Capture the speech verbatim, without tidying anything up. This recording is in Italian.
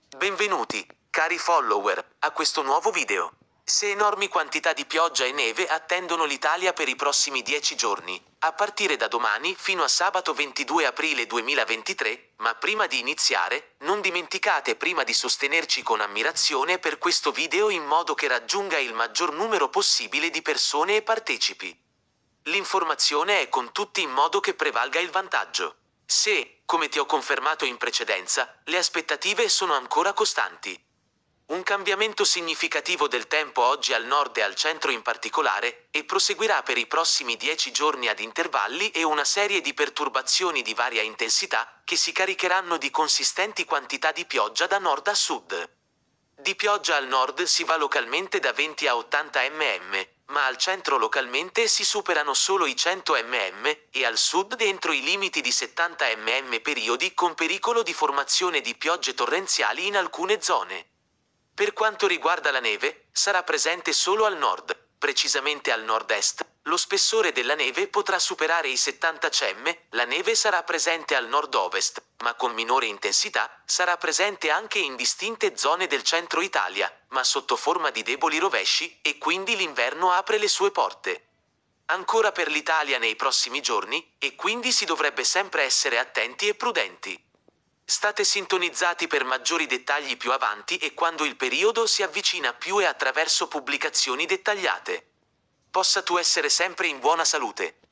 Benvenuti, cari follower, a questo nuovo video. Se enormi quantità di pioggia e neve attendono l'Italia per i prossimi dieci giorni, a partire da domani fino a sabato ventidue aprile duemilaventitré, ma prima di iniziare, non dimenticate prima di sostenerci con ammirazione per questo video in modo che raggiunga il maggior numero possibile di persone e partecipi. L'informazione è con tutti in modo che prevalga il vantaggio. Se, come ti ho confermato in precedenza, le aspettative sono ancora costanti. Un cambiamento significativo del tempo oggi al nord e al centro in particolare, e proseguirà per i prossimi dieci giorni ad intervalli e una serie di perturbazioni di varia intensità, che si caricheranno di consistenti quantità di pioggia da nord a sud. Di pioggia al nord si va localmente da venti a ottanta millimetri, ma al centro localmente si superano solo i cento millimetri, e al sud dentro i limiti di settanta millimetri periodi con pericolo di formazione di piogge torrenziali in alcune zone. Per quanto riguarda la neve, sarà presente solo al nord, precisamente al nord-est. Lo spessore della neve potrà superare i settanta centimetri, la neve sarà presente al nord-ovest, ma con minore intensità, sarà presente anche in distinte zone del centro Italia, ma sotto forma di deboli rovesci, e quindi l'inverno apre le sue porte. Ancora per l'Italia nei prossimi giorni, e quindi si dovrebbe sempre essere attenti e prudenti. State sintonizzati per maggiori dettagli più avanti e quando il periodo si avvicina più e attraverso pubblicazioni dettagliate. Possa tu essere sempre in buona salute.